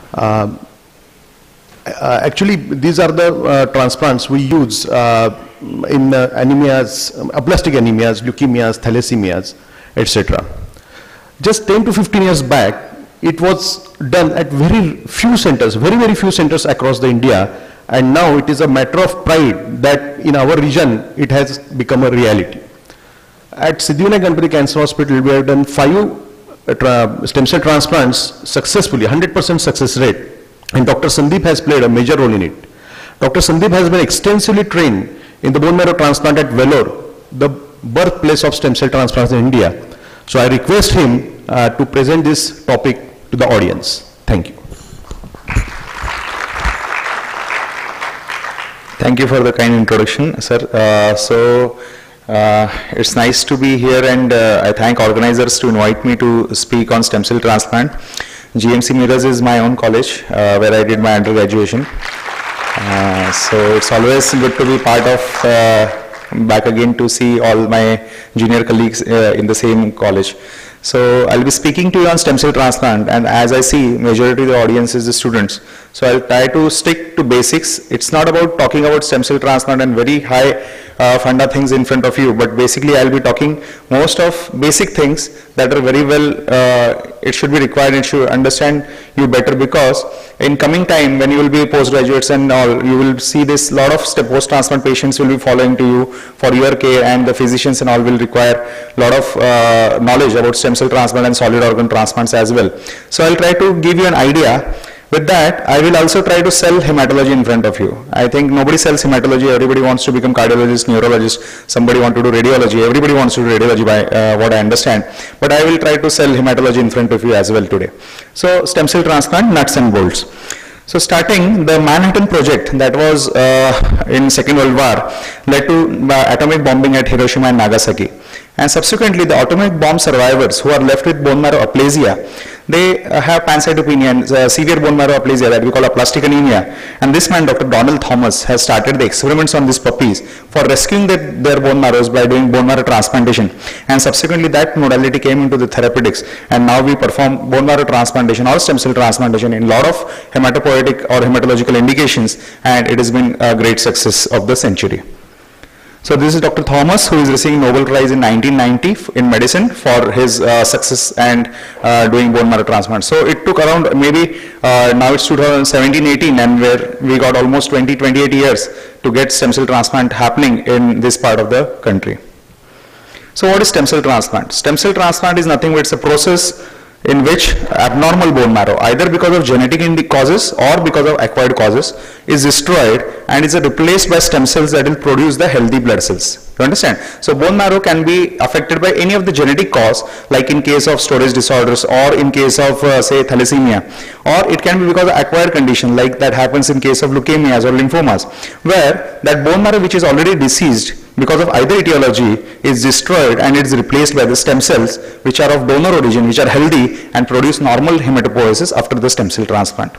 Actually, these are the transplants we use in anemias, aplastic anemias, leukemias, thalassemias, etc. Just 10 to 15 years back, it was done at very few centers, very few centers across the India, and now it is a matter of pride that in our region it has become a reality. At Siddhivinayak Ganpati Cancer Hospital, we have done 5 stem cell transplants successfully, 100% success rate, and Dr. Sandeep has played a major role in it. Dr. Sandeep has been extensively trained in the bone marrow transplant at Vellore, the birthplace of stem cell transplants in India. So I request him to present this topic to the audience. Thank you. Thank you for the kind introduction, sir. It's nice to be here, and I thank organizers to invite me to speak on stem cell transplant. GMC Mirrors is my own college where I did my undergraduation. So it's always good to be part of, back again to see all my junior colleagues in the same college. So I'll be speaking to you on stem cell transplant, and as I see, majority of the audience is the students. So I'll try to stick to basics. It's not about talking about stem cell transplant and very high funda things in front of you, but basically I'll be talking most of basic things that are very well, it should be required, it should understand you better, because in coming time when you will be postgraduates and all, you will see this lot of post-transplant patients will be following to you for your care, and the physicians and all will require a lot of knowledge about stem cell transplant and solid organ transplants as well. So I'll try to give you an idea. With that, I will also try to sell hematology in front of you. I think nobody sells hematology. Everybody wants to become cardiologist, neurologist. Somebody wants to do radiology. Everybody wants to do radiology by what I understand. But I will try to sell hematology in front of you as well today. So stem cell transplant, nuts and bolts. So starting the Manhattan Project that was in Second World War led to atomic bombing at Hiroshima and Nagasaki. And subsequently the atomic bomb survivors who are left with bone marrow aplasia, they have pancytopenia, severe bone marrow aplasia that we call aplastic anemia. And this man, Dr. Donald Thomas, has started the experiments on these puppies for rescuing their bone marrows by doing bone marrow transplantation. And subsequently that modality came into the therapeutics, and now we perform bone marrow transplantation or stem cell transplantation in a lot of hematopoietic or hematological indications, and it has been a great success of the century. So this is Dr. Thomas, who is receiving Nobel Prize in 1990 in medicine for his success and doing bone marrow transplant. So it took around maybe, now it's 2017-18, and where we got almost 28 years to get stem cell transplant happening in this part of the country. So what is stem cell transplant? Stem cell transplant is nothing but it's a process in which abnormal bone marrow, either because of genetic causes or because of acquired causes, is destroyed and is replaced by stem cells that will produce the healthy blood cells. You understand? So bone marrow can be affected by any of the genetic cause, like in case of storage disorders or in case of say thalassemia, or it can be because of acquired condition, like that happens in case of leukemias or lymphomas, where that bone marrow which is already deceased because of either etiology is destroyed and it is replaced by the stem cells which are of donor origin, which are healthy and produce normal hematopoiesis after the stem cell transplant.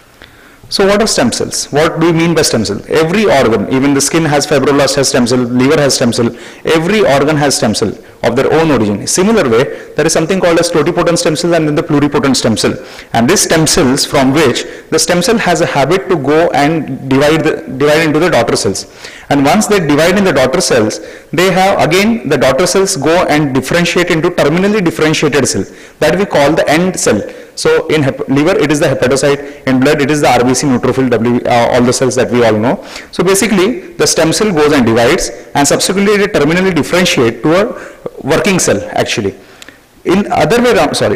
So what are stem cells? What do we mean by stem cell? Every organ, even the skin has fibroblast, has stem cell, liver has stem cell, every organ has stem cell of their own origin. Similar way, there is something called as totipotent stem cell and then the pluripotent stem cell. And these stem cells from which the stem cell has a habit to go and divide into the daughter cells. And once they divide in the daughter cells, they have again the daughter cells go and differentiate into terminally differentiated cell that we call the end cell. So in liver it is the hepatocyte, in blood it is the RBC, neutrophil, all the cells that we all know. So basically the stem cell goes and divides and subsequently it terminally differentiate to a working cell actually. In other way around, sorry.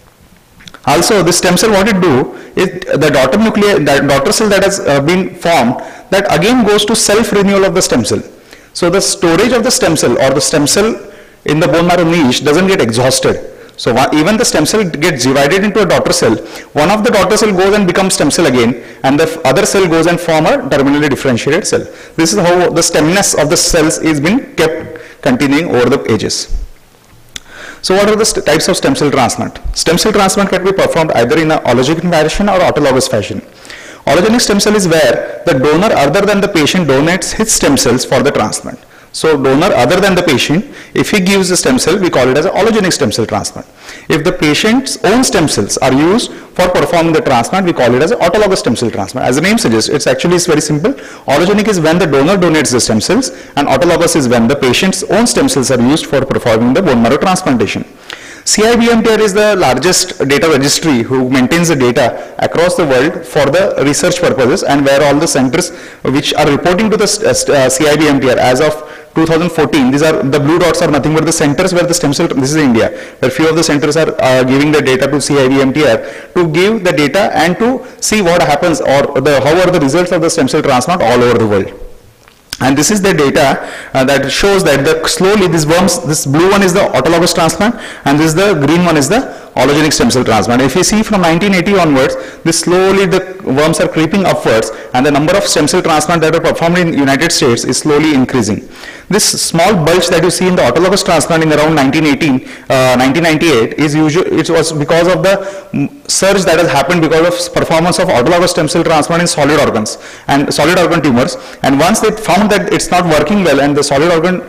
Also the stem cell, what it do is the daughter nuclei, that daughter cell that has been formed, that again goes to self-renewal of the stem cell. So the storage of the stem cell or the stem cell in the bone marrow niche doesn't get exhausted. So even the stem cell gets divided into a daughter cell, one of the daughter cell goes and becomes stem cell again, and the other cell goes and form a terminally differentiated cell. This is how the stemness of the cells is been kept continuing over the ages. So what are the types of stem cell transplant? Stem cell transplant can be performed either in an allogeneic fashion or autologous fashion. Allogenic stem cell is where the donor other than the patient donates his stem cells for the transplant. So donor other than the patient, if he gives a stem cell, we call it as an allogenic stem cell transplant. If the patient's own stem cells are used for performing the transplant, we call it as an autologous stem cell transplant. As the name suggests, it's very simple. Allogenic is when the donor donates the stem cells, and autologous is when the patient's own stem cells are used for performing the bone marrow transplantation. CIBMTR is the largest data registry who maintains the data across the world for the research purposes, and where all the centers which are reporting to the CIBMTR as of 2014, these are the blue dots are nothing but the centers where the stem cell, this is India, where few of the centers are giving the data to CIBMTR to give the data and to see what happens, or how are the results of the stem cell transplant all over the world. And this is the data that shows that slowly these worms, this blue one is the autologous transplant, and this the green one is the allogenic stem cell transplant. If you see from 1980 onwards, this slowly the worms are creeping upwards, and the number of stem cell transplants that are performed in United States is slowly increasing. This small bulge that you see in the autologous transplant in around 1998 is it was because of the surge that has happened because of performance of autologous stem cell transplant in solid organs and solid organ tumors. And once they found that it's not working well, and the solid organ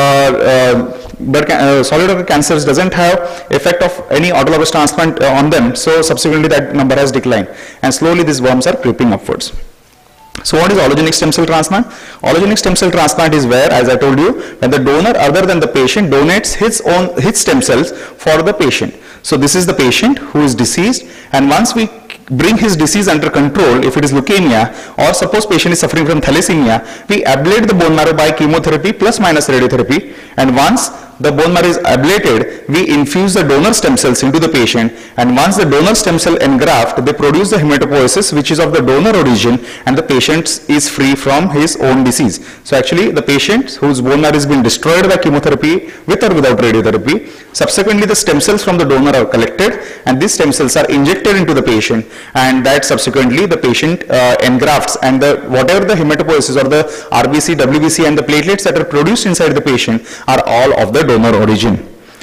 cancers doesn't have effect of any autologous transplant on them, so subsequently that number has declined, and slowly these worms are creeping upwards. So what is allogenic stem cell transplant? Allogenic stem cell transplant is where, as I told you, when the donor other than the patient donates his stem cells for the patient. So this is the patient who is deceased, and once we bring his disease under control, if it is leukemia, or suppose patient is suffering from thalassemia, we ablate the bone marrow by chemotherapy plus minus radiotherapy, and once the bone marrow is ablated, we infuse the donor stem cells into the patient, and once the donor stem cell engraft, they produce the hematopoiesis which is of the donor origin, and the patient is free from his own disease. So actually the patient whose bone marrow has been destroyed by chemotherapy with or without radiotherapy, subsequently the stem cells from the donor are collected, and these stem cells are injected into the patient, and that subsequently the patient engrafts, and whatever the hematopoiesis or the RBC, WBC and the platelets that are produced inside the patient are all of the donor origin.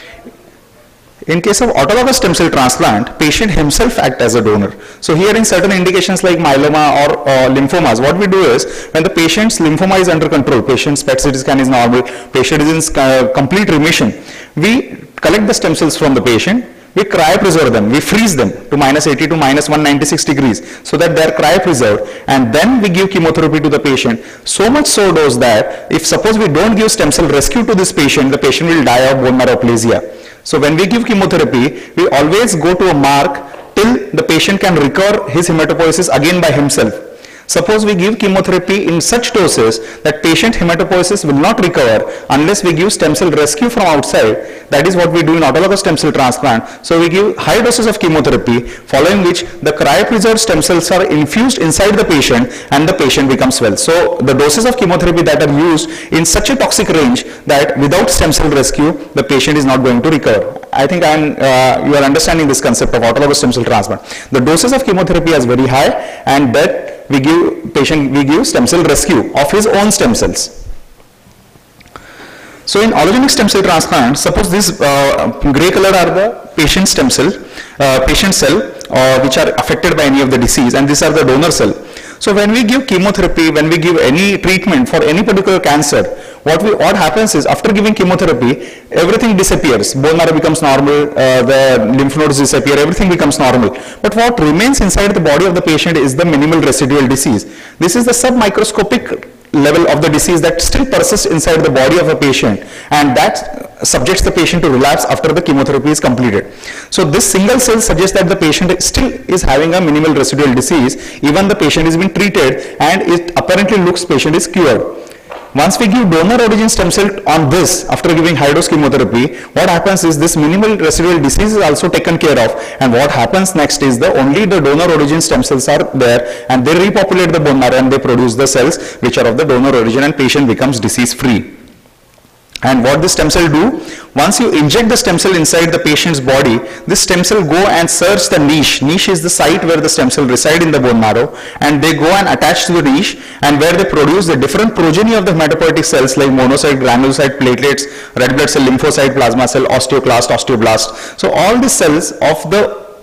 In case of autologous stem cell transplant, patient himself acts as a donor. So here in certain indications like myeloma or lymphomas, what we do is when the patient's lymphoma is under control, patient's PET CT scan is normal, patient is in complete remission, we collect the stem cells from the patient, we cryopreserve them, we freeze them to -80 to -196 degrees so that they are cryopreserved, and then we give chemotherapy to the patient. So much so dose that if suppose we don't give stem cell rescue to this patient, the patient will die of bone marrow aplasia. So when we give chemotherapy, we always go to a mark till the patient can recover his hematopoiesis again by himself. Suppose we give chemotherapy in such doses that patient hematopoiesis will not recover unless we give stem cell rescue from outside. That is what we do in autologous stem cell transplant. So we give high doses of chemotherapy, following which the cryopreserved stem cells are infused inside the patient, and the patient becomes well. So the doses of chemotherapy that are used in such a toxic range that without stem cell rescue, the patient is not going to recover. I think you are understanding this concept of autologous stem cell transplant. The doses of chemotherapy is very high, and that we give stem cell rescue of his own stem cells. So in allogenic stem cell transplant, suppose this gray color are the patient stem cell, which are affected by any of the disease, and these are the donor cell. So when we give chemotherapy, when we give any treatment for any particular cancer, what happens is after giving chemotherapy, everything disappears. Bone marrow becomes normal, the lymph nodes disappear, everything becomes normal. But what remains inside the body of the patient is the minimal residual disease. This is the submicroscopic level of the disease that still persists inside the body of a patient, and that subjects the patient to relapse after the chemotherapy is completed. So this single cell suggests that the patient still is having a minimal residual disease, even the patient is being treated, and it apparently looks patient is cured. Once we give donor origin stem cell on this, after giving high dose chemotherapy, what happens is this minimal residual disease is also taken care of, and what happens next is only the donor origin stem cells are there, and they repopulate the bone marrow and they produce the cells which are of the donor origin, and patient becomes disease free. And what this stem cell do? Once you inject the stem cell inside the patient's body, this stem cell go and search the niche. Niche is the site where the stem cell reside in the bone marrow, and they go and attach to the niche, and where they produce the different progeny of the hematopoietic cells like monocyte, granulocyte, platelets, red blood cell, lymphocyte, plasma cell, osteoclast, osteoblast. So all the cells of the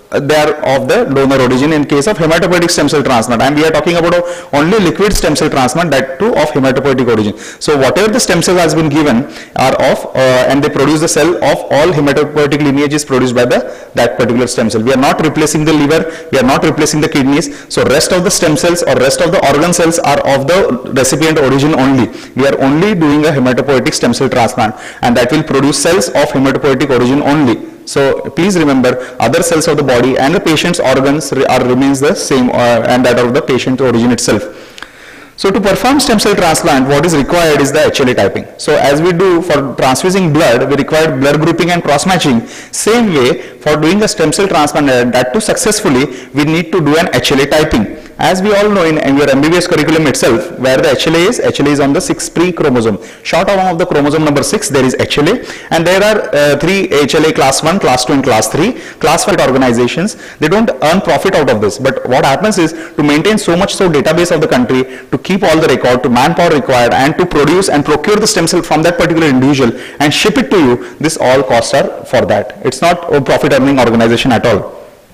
they are of the donor origin in case of hematopoietic stem cell transplant, and we are talking about only liquid stem cell transplant, that too of hematopoietic origin. So whatever the stem cell has been given are of and they produce the cell of all hematopoietic lineages produced by that particular stem cell. We are not replacing the liver, we are not replacing the kidneys. So rest of the stem cells or rest of the organ cells are of the recipient origin only. We are only doing a hematopoietic stem cell transplant, and that will produce cells of hematopoietic origin only. So please remember, other cells of the body and the patient's organs remains the same and that of the patient origin itself. So to perform stem cell transplant, what is required is the HLA typing. So as we do for transfusing blood, we require blood grouping and cross matching. Same way, for doing a stem cell transplant, that too successfully, we need to do an HLA typing. As we all know in your MBBS curriculum itself, where the HLA is on the 6' chromosome. Short arm of the chromosome number 6, there is HLA, and there are 3 HLA class 1, class 2 and class 3. Class 5 organizations, they don't earn profit out of this, but what happens is to maintain so much database of the country, to keep all the record, to manpower required, and to produce and procure the stem cell from that particular individual and ship it to you, this all costs are for that. It's not a profit earning organization at all.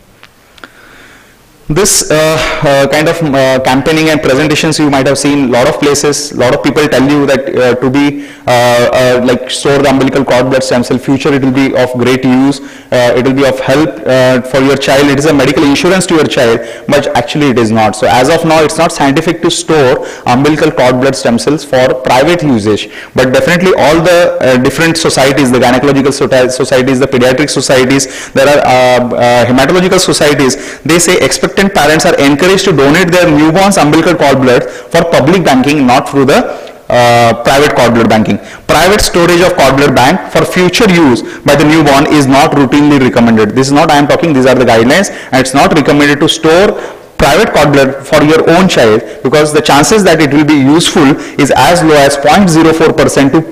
This kind of campaigning and presentations you might have seen a lot of places. A lot of people tell you that to be like store the umbilical cord blood stem cell, future it will be of great use, it will be of help for your child, it is a medical insurance to your child, but actually it is not. So as of now, it's not scientific to store umbilical cord blood stem cells for private usage, but definitely all the different societies, the gynecological societies, the pediatric societies, there are hematological societies, they say expectant parents are encouraged to donate their newborn's umbilical cord blood for public banking, not through the private cord blood banking. Private storage of cord blood bank for future use by the newborn is not routinely recommended. This is not I am talking, these are the guidelines, and it's not recommended to store private cord blood for your own child, because the chances that it will be useful is as low as 0.04% to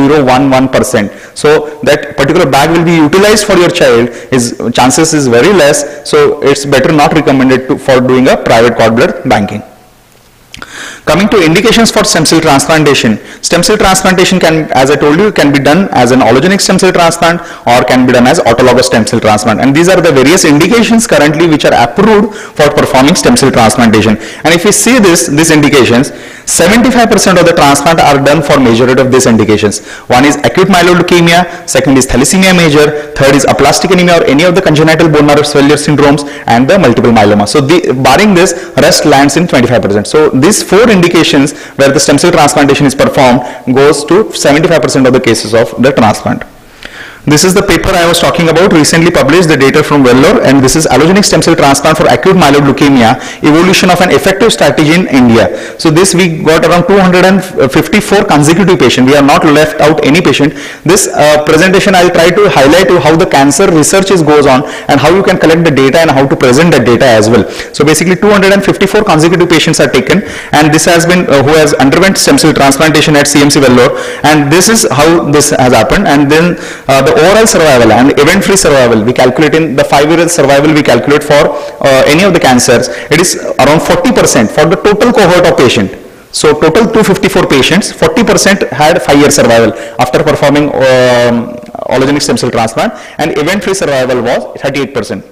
0.011%. So that particular bag will be utilized for your child, chances is very less, so it's better not recommended for doing a private cord blood banking. Coming to indications for stem cell transplantation. Stem cell transplantation can, as I told you, can be done as an allogenic stem cell transplant or can be done as autologous stem cell transplant. And these are the various indications currently which are approved for performing stem cell transplantation. And if we see these indications, 75% of the transplant are done for majority of these indications. One is acute myeloid leukemia, second is thalassemia major, third is aplastic anemia or any of the congenital bone marrow failure syndromes, and the multiple myeloma. So barring this, rest lands in 25%. So these 4 indications where the stem cell transplantation is performed goes to 75% of the cases of the transplant. This is the paper I was talking about, recently published, the data from Vellore, and this is allogenic stem cell transplant for acute myeloid leukemia, evolution of an effective strategy in India. So this we got around 254 consecutive patients. We have not left out any patient. This presentation I will try to highlight to how the cancer research goes on and how you can collect the data and how to present that data as well. So basically 254 consecutive patients are taken, and this has been who has underwent stem cell transplantation at CMC Vellore, and this is how this has happened. And then the overall survival and event-free survival, we calculate in the 5-year survival we calculate for any of the cancers. It is around 40% for the total cohort of patient. So total 254 patients, 40% had 5-year survival after performing allogenic stem cell transplant, and event-free survival was 38%.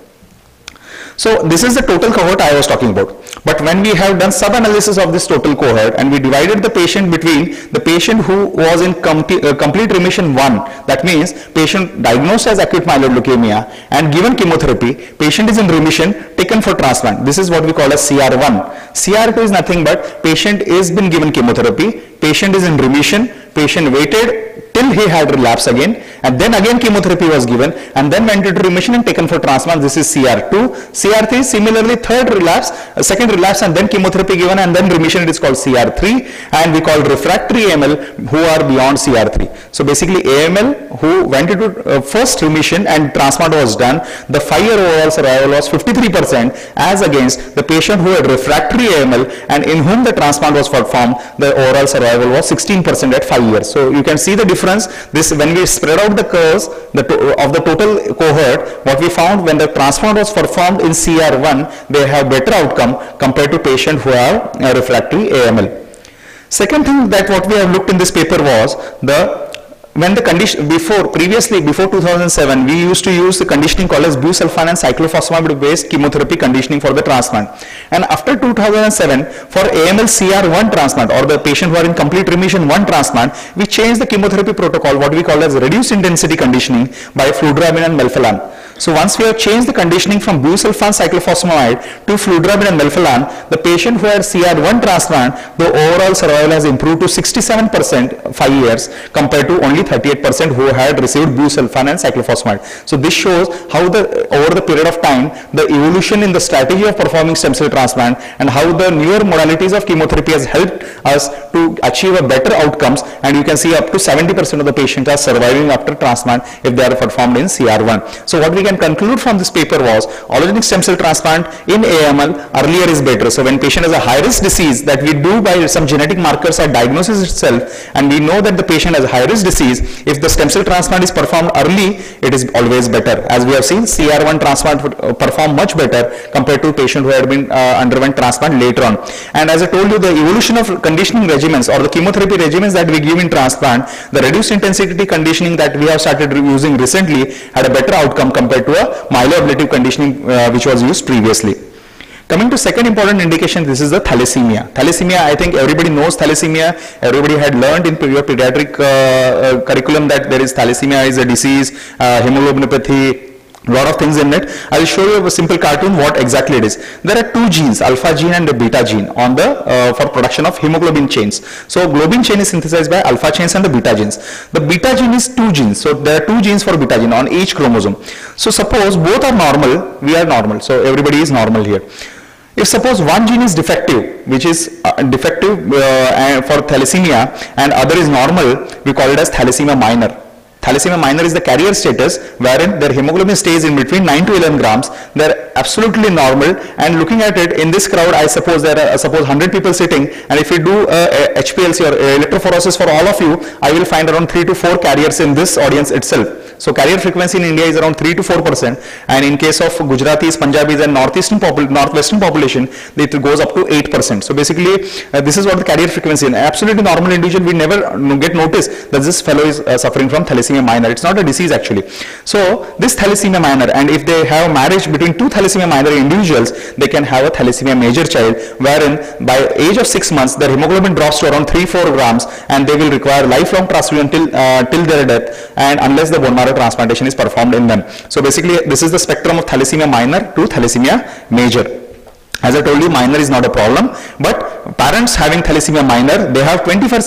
So this is the total cohort I was talking about. But when we have done sub-analysis of this total cohort and we divided the patient between the patient who was in complete remission 1, that means patient diagnosed as acute myeloid leukemia and given chemotherapy, patient is in remission, taken for transplant. This is what we call as CR1. CR2 is nothing but patient is been given chemotherapy, patient is in remission, patient waited till he had relapse again, and then again chemotherapy was given, and then went into remission and taken for transplant. This is CR2. CR3 similarly third relapse, second relapse, and then chemotherapy given, and then remission. It is called CR3, and we call refractory AML who are beyond CR3. So basically AML who went into first remission and transplant was done, the 5-year overall survival was 53%, as against the patient who had refractory AML and in whom the transplant was performed, the overall survival was 16% at 5 years. So you can see the difference. This, when we spread out the curves of the total cohort, what we found when the transplant was performed in CR1, they have better outcome compared to patients who have refractory AML. Second thing that what we have looked in this paper was the when the condition, previously before 2007, we used to use the conditioning called as busulfan and cyclophosphamide based chemotherapy conditioning for the transplant. And after 2007, for AML CR1 transplant, or the patient who are in complete remission 1 transplant, we changed the chemotherapy protocol, what we call as reduced intensity conditioning by fludarabine and melphalan. So once we have changed the conditioning from busulfan cyclophosphamide to fludarabine and melphalan, the patient who had CR1 transplant, the overall survival has improved to 67% 5 years compared to only 38% who had received busulfan and cyclophosphamide. So this shows how over the period of time, the evolution in the strategy of performing stem cell transplant and how the newer modalities of chemotherapy has helped us to achieve a better outcomes, and you can see up to 70% of the patients are surviving after transplant if they are performed in CR1. So what we can conclude from this paper was allogeneic stem cell transplant in AML earlier is better. So when patient has a high risk disease that we do by some genetic markers at diagnosis itself, and we know that the patient has a high risk disease, if the stem cell transplant is performed early, it is always better. As we have seen, CR1 transplant would perform much better compared to patient who had been underwent transplant later on. And as I told you, the evolution of conditioning regimens or the chemotherapy regimens that we give in transplant, the reduced intensity conditioning that we have started using recently had a better outcome compared to a myeloablative conditioning which was used previously. Coming to second important indication, this is the thalassemia. Thalassemia, I think everybody knows thalassemia. Everybody had learned in your pediatric curriculum that there is thalassemia is a disease, hemoglobinopathy, lot of things in it. I will show you a simple cartoon what exactly it is. There are 2 genes, alpha gene and the beta gene on the for production of hemoglobin chains. So globin chain is synthesized by alpha chains and the beta genes. The beta gene is 2 genes. So there are 2 genes for beta gene on each chromosome. So suppose both are normal, we are normal. So everybody is normal here. If suppose one gene is defective, which is defective for thalassemia, and other is normal, we call it as thalassemia minor. Thalassemia minor is the carrier status wherein their hemoglobin stays in between 9 to 11 grams. They're absolutely normal, and looking at it in this crowd, I suppose there are 100 people sitting, and if we do HPLC or electrophoresis for all of you, I will find around 3 to 4 carriers in this audience itself. So carrier frequency in India is around 3 to 4%, and in case of Gujaratis, Punjabis and northwestern population, it goes up to 8%. So basically, this is what the carrier frequency is. An absolutely normal individual, we never get noticed that this fellow is suffering from thalassemia minor. It's not a disease actually. So this thalassemia minor, and if they have marriage between 2 thalassemia minor individuals, they can have a thalassemia major child, wherein by age of 6 months, their hemoglobin drops to around 3-4 grams, and they will require lifelong transfusion till their death, and unless the bone marrow transplantation is performed in them. So basically, this is the spectrum of thalassemia minor to thalassemia major. As I told you, minor is not a problem, but parents having thalassemia minor, they have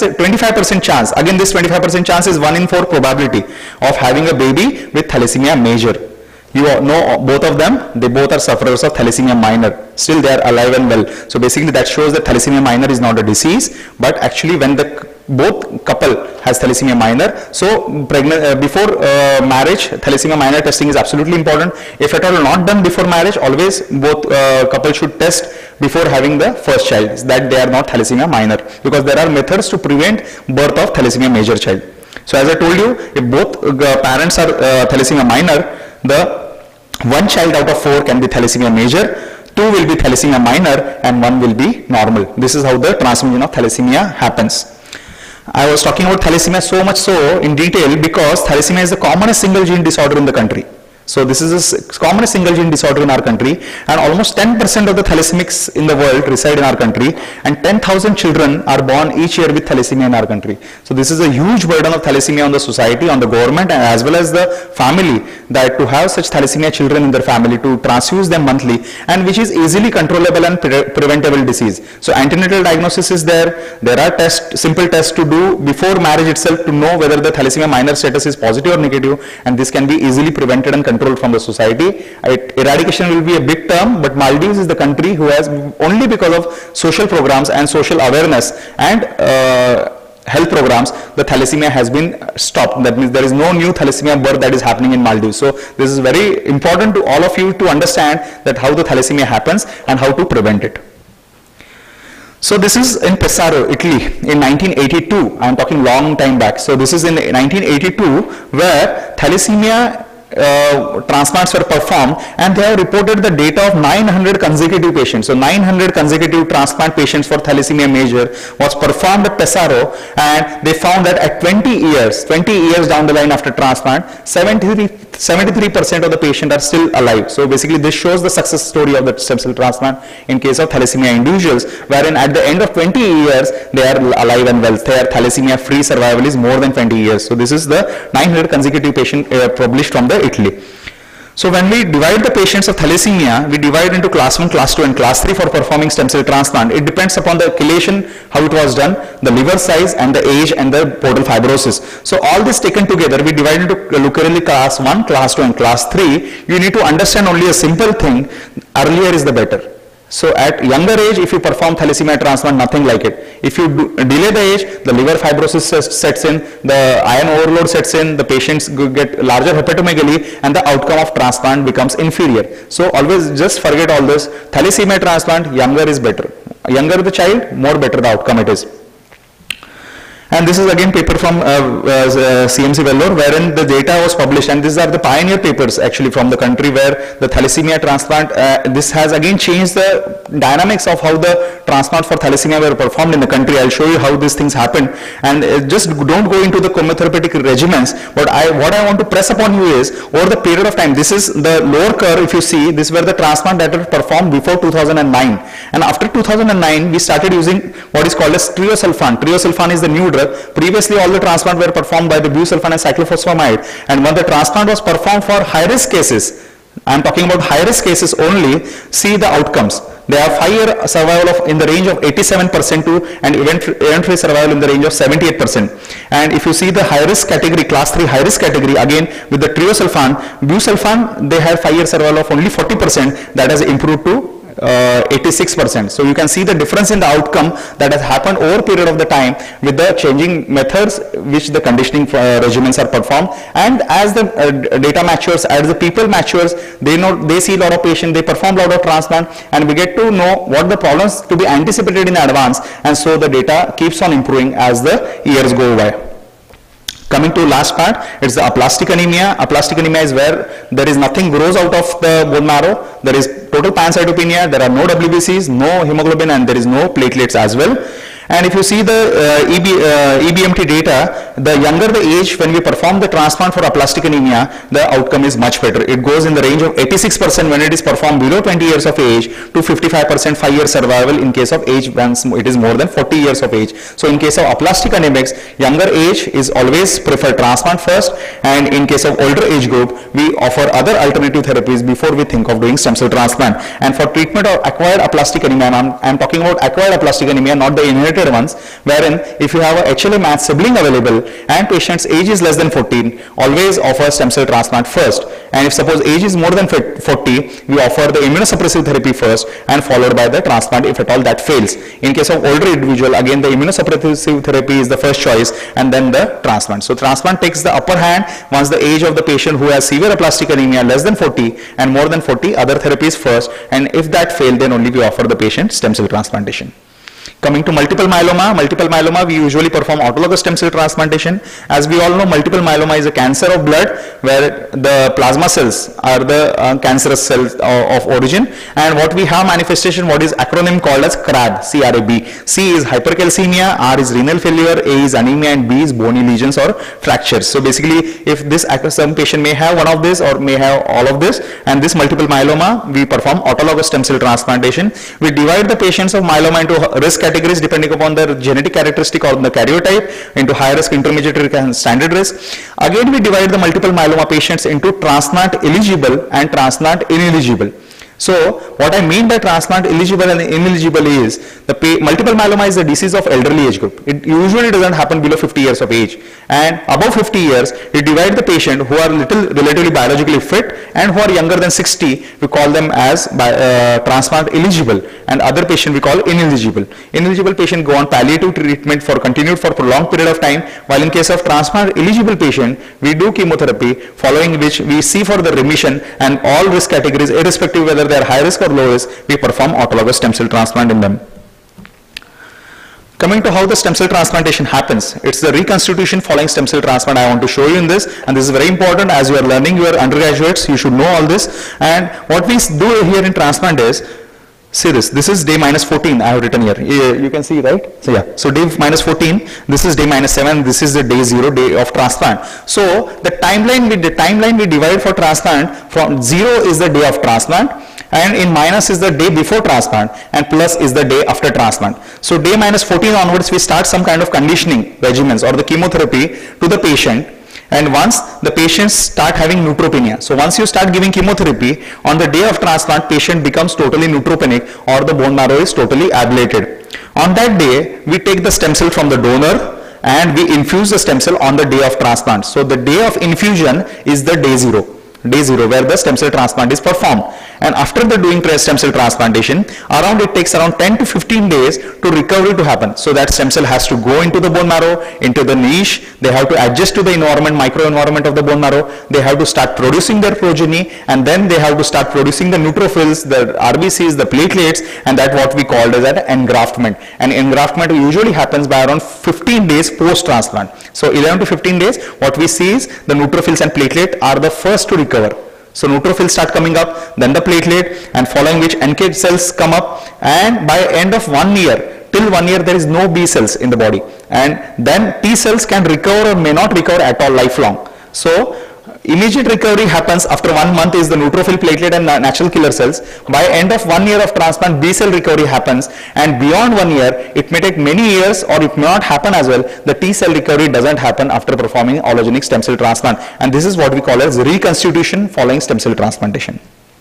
25% chance. Again, this 25% chance is 1 in 4 probability of having a baby with thalassemia major. You know both of them, they both are sufferers of thalassemia minor. Still they are alive and well. So basically that shows that thalassemia minor is not a disease, but actually when both couple has thalassemia minor, so before marriage, thalassemia minor testing is absolutely important. If at all not done before marriage, always both couple should test before having the first child, that they are not thalassemia minor, because there are methods to prevent birth of thalassemia major child. So as I told you, if both parents are thalassemia minor, the 1 child out of 4 can be thalassemia major, 2 will be thalassemia minor, and 1 will be normal. This is how the transmission of thalassemia happens. I was talking about thalassemia so much so in detail because thalassemia is the commonest single gene disorder in the country. So this is the commonest single gene disorder in our country, and almost 10% of the thalassemics in the world reside in our country, and 10,000 children are born each year with thalassemia in our country. So this is a huge burden of thalassemia on the society, on the government, and as well as the family, that to have such thalassemia children in their family, to transfuse them monthly, and which is easily controllable and preventable disease. So antenatal diagnosis is there. There are simple tests to do before marriage itself to know whether the thalassemia minor status is positive or negative, and this can be easily prevented and controlled from the society. Eradication will be a big term, but Maldives is the country who has, only because of social programs and social awareness and health programs, the thalassemia has been stopped. That means there is no new thalassemia birth that is happening in Maldives. So this is very important to all of you to understand that how the thalassemia happens and how to prevent it. So this is in Pesaro, Italy in 1982. I am talking long time back. So this is in 1982 where thalassemia transplants were performed, and they have reported the data of 900 consecutive patients. So 900 consecutive transplant patients for thalassemia major was performed at Pesaro, and they found that at 20 years down the line after transplant, 73% of the patients are still alive. So basically this shows the success story of the stem cell transplant in case of thalassemia individuals, wherein at the end of 20 years they are alive and well. Their thalassemia free survival is more than 20 years. So this is the 900 consecutive patient published from the Italy. So when we divide the patients of thalassemia, we divide into class 1, class 2 and class 3 for performing stem cell transplant. It depends upon the chelation, how it was done, the liver size and the age and the portal fibrosis. So all this taken together, we divide into locally class 1, class 2 and class 3. You need to understand only a simple thing: earlier is the better. So at younger age, if you perform thalassemia transplant, nothing like it. If you delay the age, the liver fibrosis sets in, the iron overload sets in, the patients get larger hepatomegaly, and the outcome of transplant becomes inferior. So always just forget all this. Thalassemia transplant, younger is better. Younger the child, more better the outcome it is. And this is again paper from CMC Vellore, wherein the data was published, and these are the pioneer papers actually from the country where the thalassemia transplant, this has again changed the dynamics of how the transplant for thalassemia were performed in the country. I'll show you how these things happen, and just don't go into the chemotherapeutic regimens, but what I want to press upon you is, over the period of time, this is the lower curve. If you see, this were the transplant that were performed before 2009, and after 2009 we started using what is called as triosulfan. Triosulfan is the new drug. Previously all the transplant were performed by the busulfan and cyclophosphamide, and when the transplant was performed for high risk cases, I am talking about high risk cases only, see the outcomes. They have 5-year survival of in the range of 87% to and event-free survival in the range of 78%. And if you see the high risk category, class 3 high risk category, again with the triosulfan, busulfan, they have 5-year survival of only 40%, that has improved to 86%. So you can see the difference in the outcome that has happened over a period of the time with the changing methods which the conditioning regimens are performed. And as the data matures, as the people matures, they see a lot of patients, they perform a lot of transplant, and we get to know what the problems to be anticipated in advance, and so the data keeps on improving as the years go by. Coming to last part, it's the aplastic anemia. Aplastic anemia is where there is nothing grows out of the bone marrow. There is total pancytopenia. There are no WBCs, no hemoglobin, and there is no platelets as well. And if you see the EBMT data, the younger the age when we perform the transplant for aplastic anemia, the outcome is much better. It goes in the range of 86% when it is performed below 20 years of age to 55% 5-year survival in case of age once it is more than 40 years of age. So in case of aplastic anemics, younger age is always preferred transplant first, and in case of older age group, we offer other alternative therapies before we think of doing stem cell transplant. And for treatment of acquired aplastic anemia, I am talking about acquired aplastic anemia, not the inherited ones, wherein if you have a HLA match sibling available and patient's age is less than 14, always offer stem cell transplant first. And if suppose age is more than 40, we offer the immunosuppressive therapy first and followed by the transplant if at all that fails. In case of older individual, again the immunosuppressive therapy is the first choice and then the transplant. So transplant takes the upper hand once the age of the patient who has severe aplastic anemia less than 40 and more than 40, other therapies first, and if that fail, then only we offer the patient stem cell transplantation. Coming to multiple myeloma, we usually perform autologous stem cell transplantation. As we all know, multiple myeloma is a cancer of blood where the plasma cells are the cancerous cells of origin, and what we have manifestation, what is acronym called as CRAB, C-R-A-B. C is hypercalcemia, R is renal failure, A is anemia, and B is bony lesions or fractures. So basically, if this some patient may have one of this or may have all of this, and this multiple myeloma, we perform autologous stem cell transplantation. We divide the patients of myeloma into risk categories depending upon their genetic characteristic or the karyotype into high risk, intermediate risk and standard risk. Again, we divide the multiple myeloma patients into transplant eligible and transplant ineligible. So what I mean by transplant eligible and ineligible is the multiple myeloma is a disease of elderly age group. It usually doesn't happen below 50 years of age, and above 50 years we divide the patient who are relatively biologically fit and who are younger than 60, we call them as transplant eligible, and other patient we call ineligible. Ineligible patient go on palliative treatment for continued for prolonged period of time, while in case of transplant eligible patient we do chemotherapy, following which we see for the remission, and all risk categories irrespective whether they are high risk or low risk, we perform autologous stem cell transplant in them. Coming to how the stem cell transplantation happens, it's the reconstitution following stem cell transplant I want to show you in this, and this is very important. As you are learning, you are undergraduates, you should know all this. And what we do here in transplant is, see this is day minus 14 I have written here. You can see, right? So yeah, so day minus 14, this is day minus 7, this is the day 0, day of transplant. So the timeline we divide for transplant, from 0 is the day of transplant, and in minus is the day before transplant, and plus is the day after transplant. So day minus 14 onwards, we start some kind of conditioning regimens or the chemotherapy to the patient. And once the patients start having neutropenia, so once you start giving chemotherapy, on the day of transplant, patient becomes totally neutropenic or the bone marrow is totally ablated. On that day, we take the stem cell from the donor and we infuse the stem cell on the day of transplant. So the day of infusion is the day 0 where the stem cell transplant is performed. And after the doing stem cell transplantation, it takes around 10 to 15 days to recovery to happen. So that stem cell has to go into the bone marrow, into the niche, they have to adjust to the environment, microenvironment of the bone marrow, they have to start producing their progeny, and then they have to start producing the neutrophils, the RBCs, the platelets, and that what we called as an engraftment. And engraftment usually happens by around 15 days post-transplant. So 11 to 15 days, what we see is the neutrophils and platelet are the first to recover. So neutrophils start coming up, then the platelet, and following which NK cells come up, and by end of 1 year, till 1 year there is no B cells in the body, and then T cells can recover or may not recover at all lifelong. So immediate recovery happens after 1 month is the neutrophil, platelet and natural killer cells. By end of 1 year of transplant, B cell recovery happens, and beyond 1 year, it may take many years or it may not happen as well. The T cell recovery doesn't happen after performing allogenic stem cell transplant, and this is what we call as reconstitution following stem cell transplantation.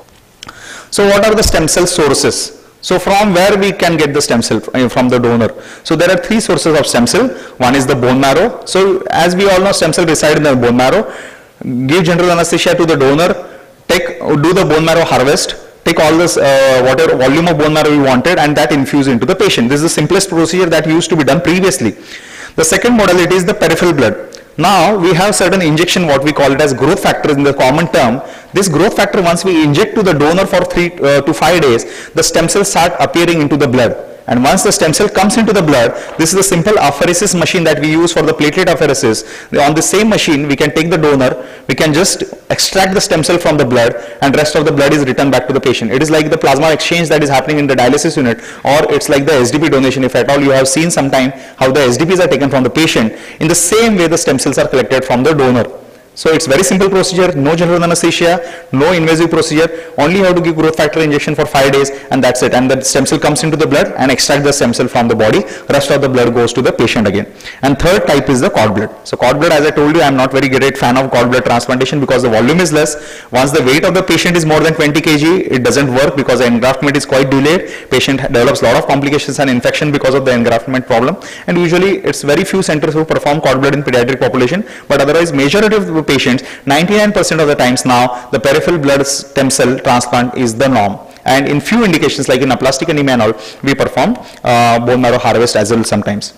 So what are the stem cell sources? So from where we can get the stem cell from the donor? So there are 3 sources of stem cell. One is the bone marrow. So as we all know, stem cell reside in the bone marrow. Give general anesthesia to the donor, do the bone marrow harvest, take all this whatever volume of bone marrow you wanted, and that infuse into the patient. This is the simplest procedure that used to be done previously. The second modality is the peripheral blood. Now we have certain injection, what we call it as growth factor in the common term. This growth factor, once we inject to the donor for 3 to 5 days, the stem cells start appearing into the blood. And once the stem cell comes into the blood, this is a simple apheresis machine that we use for the platelet apheresis. On the same machine, we can take the donor, we can just extract the stem cell from the blood, and rest of the blood is returned back to the patient. It is like the plasma exchange that is happening in the dialysis unit, or it's like the SDP donation. If at all you have seen sometime how the SDPs are taken from the patient, in the same way the stem cells are collected from the donor. So it's very simple procedure, no general anesthesia, no invasive procedure, only have to give growth factor injection for 5 days, and that's it. And the stem cell comes into the blood and extract the stem cell from the body, rest of the blood goes to the patient again. And third type is the cord blood. So cord blood, as I told you, I am not very great fan of cord blood transplantation because the volume is less. Once the weight of the patient is more than 20 kg, it doesn't work because the engraftment is quite delayed. Patient develops a lot of complications and infection because of the engraftment problem. And usually it's very few centers who perform cord blood in pediatric population, but otherwise majority of the patients, 99% of the times now, the peripheral blood stem cell transplant is the norm. And in few indications like in aplastic anemia and all, we perform bone marrow harvest as well sometimes.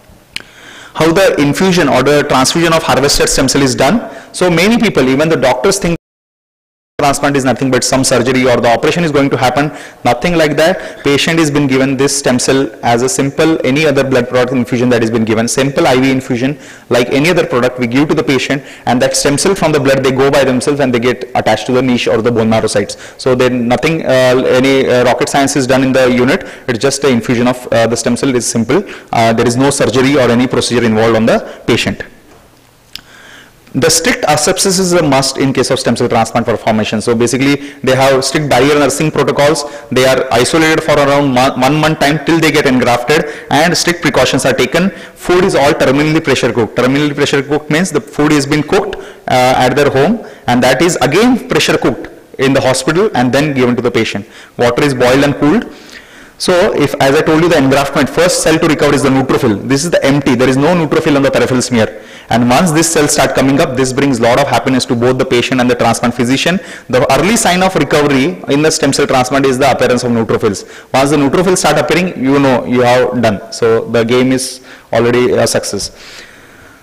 How the infusion or the transfusion of harvested stem cell is done? So many people, even the doctors, think transplant is nothing but some surgery or the operation is going to happen. Nothing like that. Patient is been given this stem cell as a simple any other blood product infusion that is been given. Simple IV infusion like any other product we give to the patient, and that stem cell from the blood, they go by themselves and they get attached to the niche or the bone marrow sites. So then nothing any rocket science is done in the unit. It's just the infusion of the stem cell is simple. There is no surgery or any procedure involved on the patient. The strict asepsis is a must in case of stem cell transplant formation. So basically they have strict barrier nursing protocols. They are isolated for around 1 month time till they get engrafted, and strict precautions are taken. Food is all terminally pressure cooked. Terminally pressure cooked means the food has been cooked at their home, and that is again pressure cooked in the hospital and then given to the patient. Water is boiled and cooled. So if, as I told you, the engraftment, first cell to recover is the neutrophil. This is the empty, there is no neutrophil on the peripheral smear. And once this cells start coming up, this brings a lot of happiness to both the patient and the transplant physician. The early sign of recovery in the stem cell transplant is the appearance of neutrophils. Once the neutrophils start appearing, you know you have done. So the game is already a success.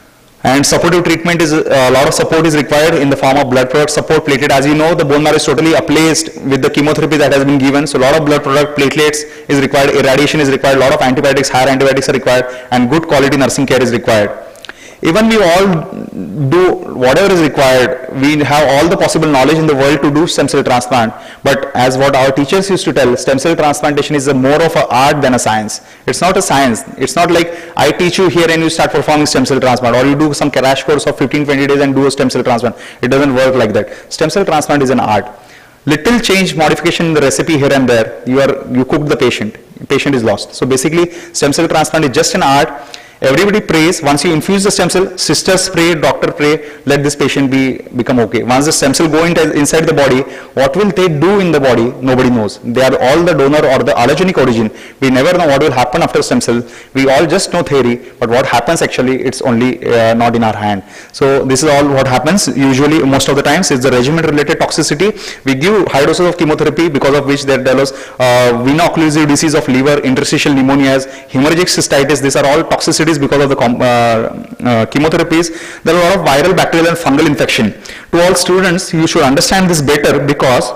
And supportive treatment is, a lot of support is required in the form of blood product support, platelet. As you know, the bone marrow is totally ablazed with the chemotherapy that has been given. So a lot of blood product, platelets is required, irradiation is required, a lot of antibiotics, higher antibiotics are required, and good quality nursing care is required. Even we all do whatever is required, we have all the possible knowledge in the world to do stem cell transplant, but as what our teachers used to tell, stem cell transplantation is more of an art than a science. It's not a science. It's not like I teach you here and you start performing stem cell transplant, or you do some crash course of 15-20 days and do a stem cell transplant. It doesn't work like that. Stem cell transplant is an art. Little change, modification in the recipe here and there, you cook the patient is lost. So basically, stem cell transplant is just an art. Everybody prays. Once you infuse the stem cell, sisters pray, doctor pray, let this patient become okay. Once the stem cell go inside the body, what will they do in the body? Nobody knows. They are all the donor or the allogenic origin. We never know what will happen after stem cell. We all just know theory, but what happens actually, it's only not in our hand. So this is all what happens. Usually, most of the times, it's the regimen-related toxicity. We give high doses of chemotherapy, because of which there develops veno-occlusive disease of liver, interstitial pneumonias, hemorrhagic cystitis. These are all toxicities because of the chemotherapies. There are a lot of viral, bacterial and fungal infection. To all students, you should understand this better, because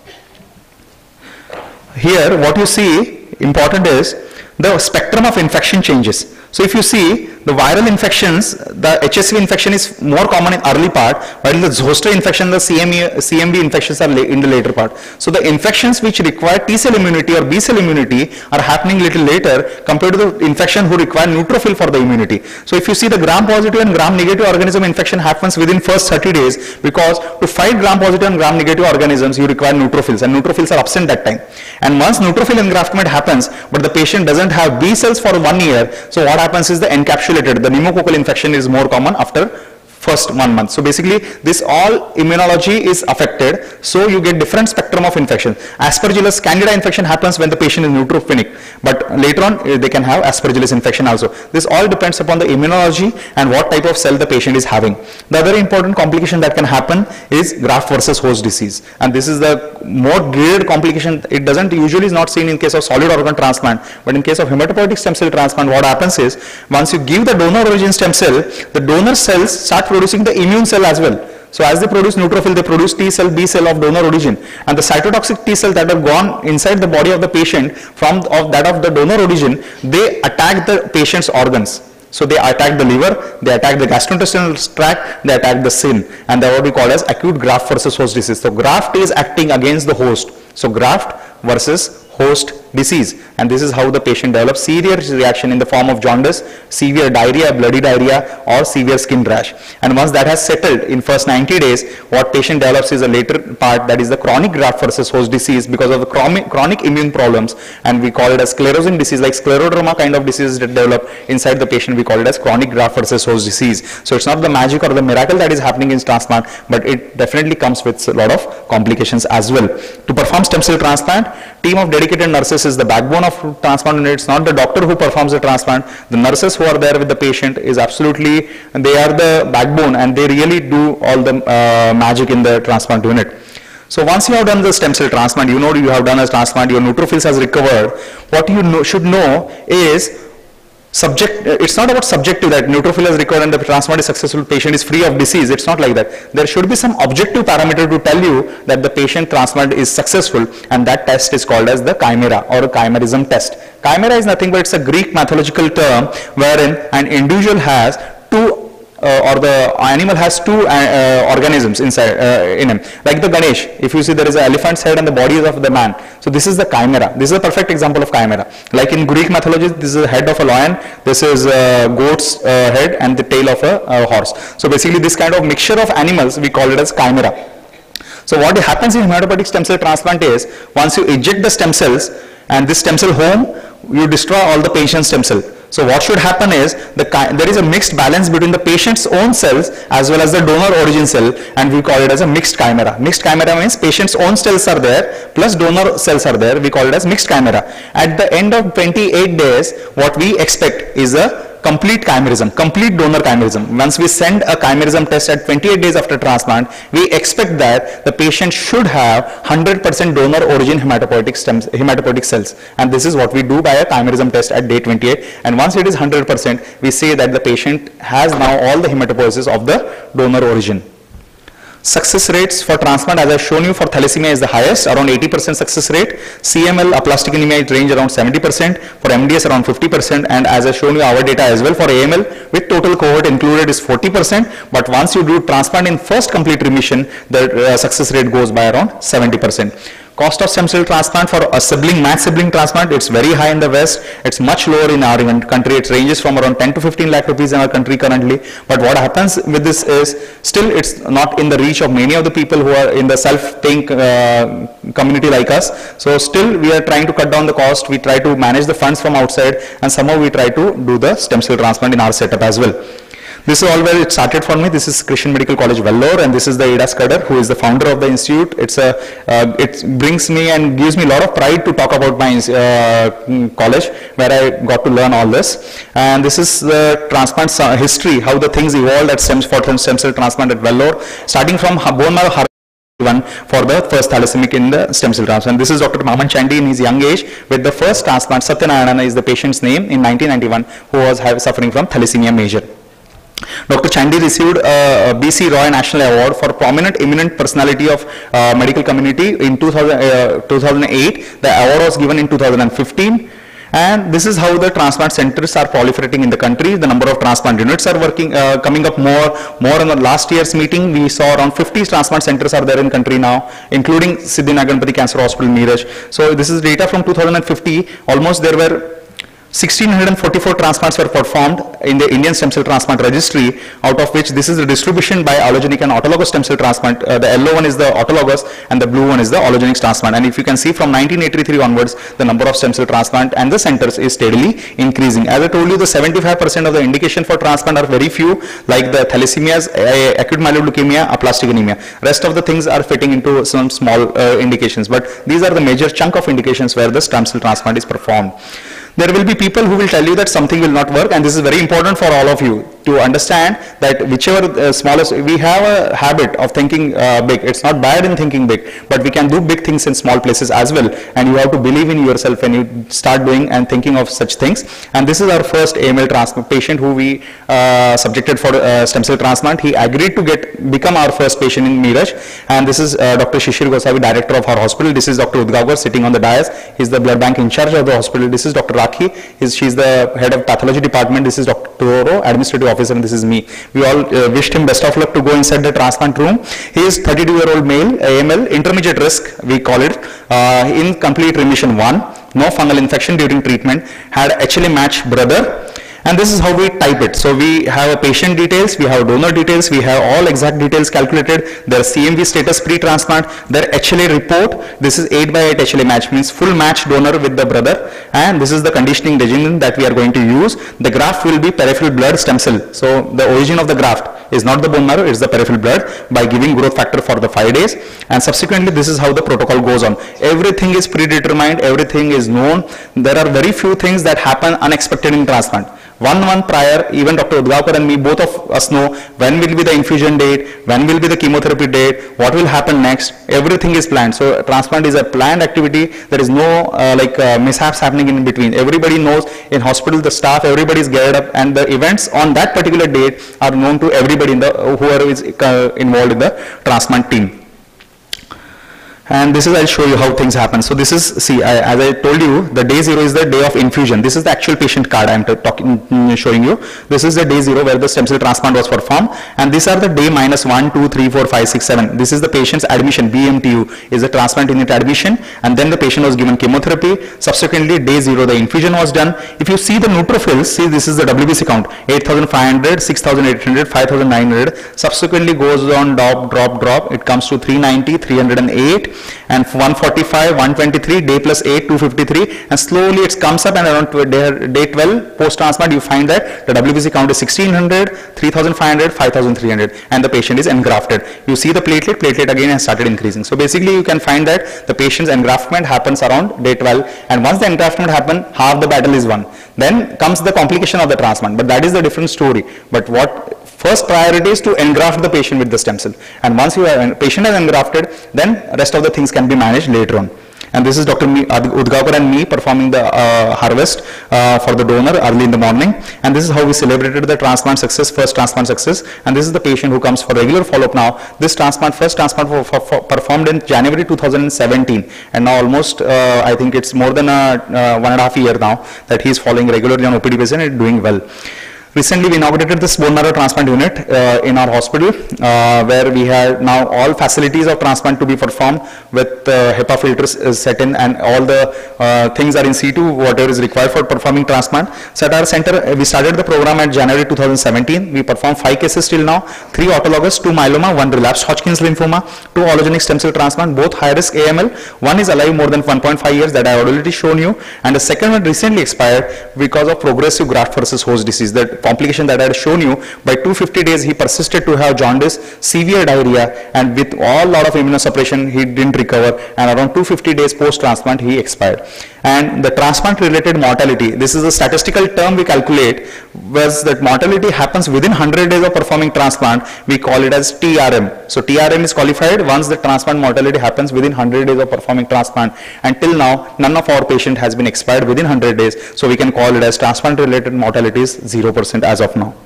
here what you see important is the spectrum of infection changes. So if you see the viral infections, the HSV infection is more common in early part, while the zoster infection, the CMV infections are in the later part. So the infections which require T cell immunity or B cell immunity are happening little later compared to the infection who require neutrophil for the immunity. So if you see the gram-positive and gram-negative organism infection happens within first 30 days, because to fight gram-positive and gram-negative organisms, you require neutrophils, and neutrophils are absent that time. And once neutrophil engraftment happens, but the patient doesn't have B cells for 1 year, so what happens is the encapsulated, the pneumococcal infection is more common after first 1 month. So basically this all immunology is affected, so you get different spectrum of infection. Aspergillus candida infection happens when the patient is neutropenic, but later on they can have aspergillus infection also. This all depends upon the immunology and what type of cell the patient is having. The other important complication that can happen is graft versus host disease, and this is the more graded complication. It doesn't usually is not seen in case of solid organ transplant, but in case of hematopoietic stem cell transplant, what happens is once you give the donor origin stem cell, the donor cells start producing the immune cell as well. So as they produce neutrophil, they produce T cell, B cell of donor origin, and the cytotoxic T cell that have gone inside the body of the patient from that of the donor origin, they attack the patient's organs. So they attack the liver, they attack the gastrointestinal tract, they attack the skin, and that what we call as acute graft versus host disease. So graft is acting against the host. So graft versus host disease, and this is how the patient develops serious reaction in the form of jaundice, severe diarrhea, bloody diarrhea, or severe skin rash. And once that has settled in first 90 days, what patient develops is a later part, that is the chronic graft versus host disease because of the chronic immune problems, and we call it as sclerosing disease, like scleroderma kind of diseases that develop inside the patient. We call it as chronic graft versus host disease. So it's not the magic or the miracle that is happening in transplant, but it definitely comes with a lot of complications as well. To perform stem cell transplant, team of dedicated nurses is the backbone of transplant unit. It's not the doctor who performs the transplant. The nurses who are there with the patient is absolutely, they are the backbone, and they really do all the magic in the transplant unit. So once you have done the stem cell transplant, you know you have done a transplant, your neutrophils has recovered. What you should know is it's not about subjective that neutrophil has recovered and the transplant is successful, patient is free of disease. It's not like that. There should be some objective parameter to tell you that the patient transplant is successful, and that test is called as the chimera or a chimerism test. Chimera is nothing but it's a Greek mythological term wherein an individual has two or the animal has two organisms inside in him, like the Ganesh. If you see, there is an elephant's head and the body of the man. So this is the chimera. This is a perfect example of chimera. Like in Greek mythology, this is the head of a lion, this is a goat's head and the tail of a horse. So basically this kind of mixture of animals, we call it as chimera. So what happens in hematopoietic stem cell transplant is, once you eject the stem cells and this stem cell home, you destroy all the patient's stem cell. So what should happen is, there is a mixed balance between the patient's own cells as well as the donor origin cell, and we call it as a mixed chimera. Mixed chimera means patient's own cells are there plus donor cells are there. We call it as mixed chimera. At the end of 28 days, what we expect is a complete chimerism, complete donor chimerism. Once we send a chimerism test at 28 days after transplant, we expect that the patient should have 100% donor origin hematopoietic cells. And this is what we do by a chimerism test at day 28. And once it is 100%, we say that the patient has now all the hematopoiesis of the donor origin. Success rates for transplant, as I've shown you, for thalassemia is the highest, around 80% success rate. CML, aplastic anemia, it range around 70%. For MDS, around 50%. And as I've shown you our data as well, for AML, with total cohort included is 40%. But once you do transplant in first complete remission, the success rate goes by around 70%. Cost of stem cell transplant for a sibling, match sibling transplant, it's very high in the West. It's much lower in our country. It ranges from around 10 to 15 lakh rupees in our country currently. But what happens with this is, still it's not in the reach of many of the people who are in the self-paying community like us. So still we are trying to cut down the cost. We try to manage the funds from outside, and somehow we try to do the stem cell transplant in our setup as well. This is all where it started for me. This is Christian Medical College, Vellore, and this is the Ida Scudder, who is the founder of the institute. It brings me and gives me a lot of pride to talk about my college, where I got to learn all this. And this is the transplant history, how the things evolved at stem cell transplant at Vellore, starting from bone marrow for the first thalassemia in the stem cell transplant. This is Dr. Maman Chandy in his young age with the first transplant. Satyanarayana is the patient's name in 1991, who was suffering from thalassemia major. Dr. Chandy received a BC Roy National Award for Prominent Eminent Personality of Medical Community in 2008. The award was given in 2015. And this is how the transplant centers are proliferating in the country. The number of transplant units are coming up more in the last year's meeting. We saw around 50 transplant centers are there in country now, including Siddhi Ganpati Cancer Hospital, Meerut. So this is data from 2050. Almost there were 1,644 transplants were performed in the Indian Stem Cell Transplant Registry, out of which this is the distribution by allogenic and autologous stem cell transplant. The yellow one is the autologous and the blue one is the allogenic transplant. And if you can see from 1983 onwards, the number of stem cell transplant and the centers is steadily increasing. As I told you, the 75% of the indication for transplant are very few, like the thalassemias, acute myeloid leukemia, aplastic anemia. Rest of the things are fitting into some small indications, but these are the major chunk of indications where the stem cell transplant is performed. There will be people who will tell you that something will not work, and this is very important for all of you to understand that whichever smallest, we have a habit of thinking big. It's not bad in thinking big, but we can do big things in small places as well, and you have to believe in yourself when you start doing and thinking of such things. And this is our first AML transplant patient who we subjected for stem cell transplant. He agreed to become our first patient in Meerut, and this is Dr. Shishir Gosavi, director of our hospital. This is Dr. Udgaonkar sitting on the dais. He's the blood bank in charge of the hospital. This is Dr. Rakhi. She's the head of pathology department. This is Dr. Toro, administrative officer, and this is me. We all wished him best of luck to go inside the transplant room. He is 32-year-old male, AML, intermediate risk, we call it, in complete remission 1, no fungal infection during treatment, had HLA match brother. And this is how we type it. So we have a patient details, we have donor details, we have all exact details calculated, their CMV status pre-transplant, their HLA report. This is 8/8 HLA match, means full match donor with the brother. And this is the conditioning regimen that we are going to use. The graft will be peripheral blood stem cell. So the origin of the graft is not the bone marrow, it's the peripheral blood, by giving growth factor for the 5 days. And subsequently, this is how the protocol goes on. Everything is predetermined, everything is known. There are very few things that happen unexpected in transplant. 1 month prior, even Dr. Udgaonkar and me, both of us know when will be the infusion date, when will be the chemotherapy date, what will happen next. Everything is planned. So transplant is a planned activity. There is no mishaps happening in between. Everybody knows in hospital, the staff, everybody is geared up, and the events on that particular date are known to everybody whoever is involved in the transplant team. And this is, I'll show you how things happen. So this is, see, as I told you, the day 0 is the day of infusion. This is the actual patient card I'm showing you. This is the day 0 where the stem cell transplant was performed. And these are the day -1, 2, 3, 4, 5, 6, 7. This is the patient's admission, BMTU, is the transplant unit admission. And then the patient was given chemotherapy. Subsequently, day 0, the infusion was done. If you see the neutrophils, see, this is the WBC count, 8,500, 6,800, 5,900. Subsequently goes on drop. It comes to 390, 308. and 145, 123, day plus 8, 253, and slowly it comes up, and around day 12 post-transplant, you find that the WBC count is 1600, 3500, 5300, and the patient is engrafted. You see the platelet again has started increasing. So basically you can find that the patient's engraftment happens around day 12, and once the engraftment happens, half the battle is won. Then comes the complication of the transplant, but that is the different story. But what first priority is to engraft the patient with the stem cell, and once you are patient is engrafted, then rest of the things can be managed later on. And this is Dr. Udgaonkar and me performing the harvest for the donor early in the morning. And this is how we celebrated the transplant success, first transplant success. And this is the patient who comes for regular follow-up now. This transplant, first transplant performed in January 2017. And now almost, I think it's more than 1.5 years now that he is following regularly on OPD basis and doing well. Recently, we inaugurated this bone marrow transplant unit in our hospital, where we have now all facilities of transplant to be performed with HEPA filters set in, and all the things are in situ, whatever is required for performing transplant. So at our center, we started the program at January 2017. We performed 5 cases till now, 3 autologous, 2 myeloma, 1 relapsed Hodgkin's lymphoma, 2 allogenic stem cell transplant, both high-risk AML. One is alive more than 1.5 years that I have already shown you, and the second one recently expired because of progressive graft versus host disease. That complication that I had shown you, by 250 days he persisted to have jaundice, severe diarrhea, and with all lot of immunosuppression he didn't recover, and around 250 days post-transplant he expired. And the transplant related mortality, this is a statistical term we calculate, was that mortality happens within 100 days of performing transplant. We call it as TRM. So TRM is qualified once the transplant mortality happens within 100 days of performing transplant. Until now, none of our patient has been expired within 100 days. So we can call it as transplant related mortality is 0% as of now.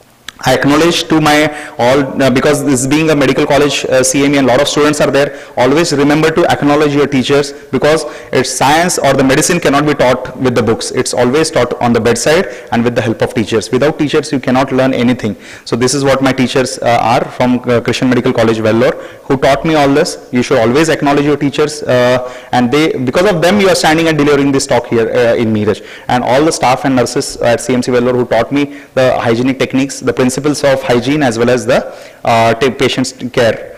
I acknowledge to my all, because this being a medical college CME and a lot of students are there, always remember to acknowledge your teachers, because it's science or the medicine cannot be taught with the books. It's always taught on the bedside and with the help of teachers. Without teachers, you cannot learn anything. So this is what my teachers are from Christian Medical College, Vellore, who taught me all this. You should always acknowledge your teachers, and they, because of them, you are standing and delivering this talk here in Meerut. And all the staff and nurses at CMC Vellore who taught me the hygienic techniques, the principles of hygiene, as well as the patient's care.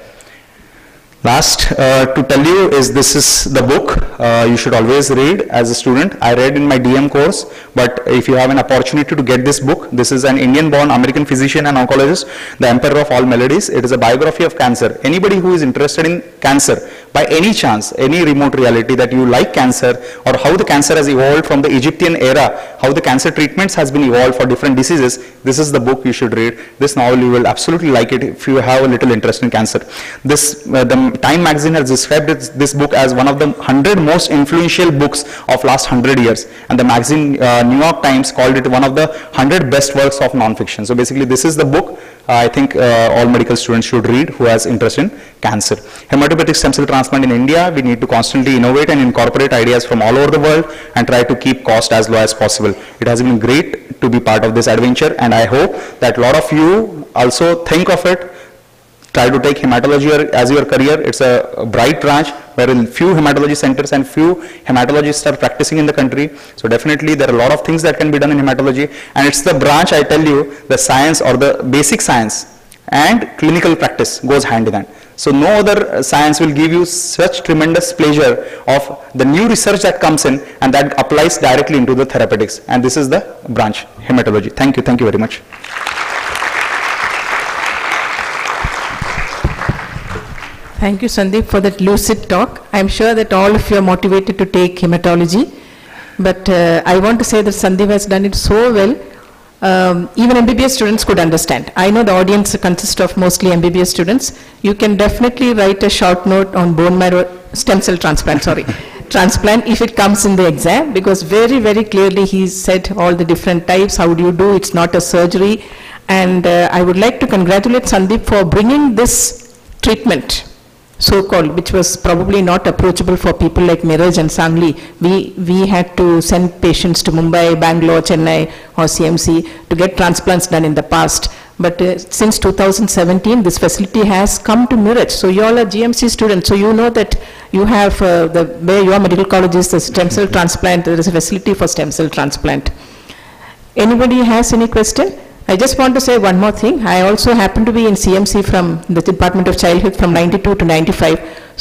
Last to tell you is, this is the book you should always read as a student. I read in my DM course, but if you have an opportunity to get this book, this is an Indian-born American physician and oncologist, the emperor of all melodies. It is a biography of cancer. Anybody who is interested in cancer, by any chance, any remote reality that you like cancer, or how the cancer has evolved from the Egyptian era, how the cancer treatments has been evolved for different diseases, this is the book you should read. This novel, you will absolutely like it if you have a little interest in cancer. This, the Time magazine has described this book as one of the 100 most influential books of last 100 years. And the magazine, New York Times, called it one of the 100 best works of non-fiction. So basically, this is the book I think all medical students should read who has interest in cancer. Hematopoietic stem cell transplant in India, we need to constantly innovate and incorporate ideas from all over the world and try to keep cost as low as possible. It has been great to be part of this adventure, and I hope that a lot of you also think of it. Try to take hematology as your career. It's a bright branch wherein few hematology centers and few hematologists are practicing in the country. So definitely there are a lot of things that can be done in hematology, and it's the branch, I tell you, the science or the basic science and clinical practice goes hand in hand. So no other science will give you such tremendous pleasure of the new research that comes in and that applies directly into the therapeutics. And this is the branch, hematology. Thank you very much. Thank you, Sandeep, for that lucid talk. I'm sure that all of you are motivated to take hematology, but I want to say that Sandeep has done it so well, even MBBS students could understand. I know the audience consists of mostly MBBS students. You can definitely write a short note on bone marrow stem cell transplant, transplant if it comes in the exam, because very, very clearly he said all the different types, how do you do, it's not a surgery. And I would like to congratulate Sandeep for bringing this treatment, so-called, which was probably not approachable for people like Meerut and Sangli. We had to send patients to Mumbai, Bangalore, Chennai or CMC to get transplants done in the past. But since 2017, this facility has come to Meerut. So you all are GMC students, so you know that you have, where your medical college is, the stem cell transplant, there is a facility for stem cell transplant. Anybody has any question? I just want to say one more thing. I also happen to be in CMC from the Department of Childhood from 92 to 95.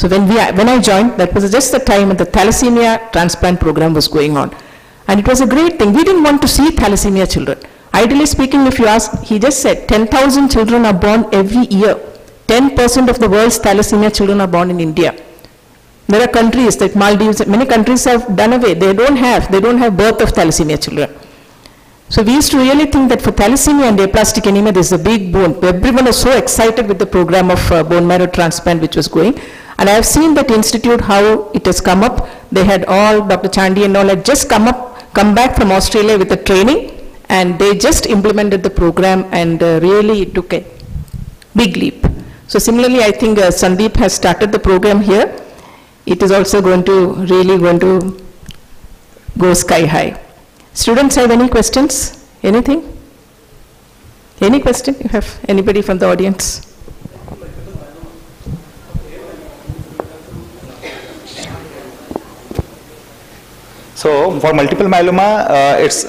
So when I joined, that was just the time when the thalassemia transplant program was going on. And it was a great thing. We didn't want to see thalassemia children. Ideally speaking, if you ask, he just said 10,000 children are born every year. 10% of the world's thalassemia children are born in India. There are countries like Maldives, many countries have done away. They don't have birth of thalassemia children. So we used to really think that for thalassemia and aplastic anemia, there's a big boon. Everyone was so excited with the program of bone marrow transplant which was going. And I have seen that institute, how it has come up. They had all, Dr. Chandy and all had just come back from Australia with a training, and they just implemented the program, and really it took a big leap. So similarly, I think Sandeep has started the program here. It is also going to go sky high. Students have any questions? Anything? Any question? You have anybody from the audience? So for multiple myeloma, its